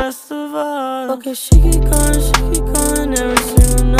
best of us. Okay, she keep going every single night.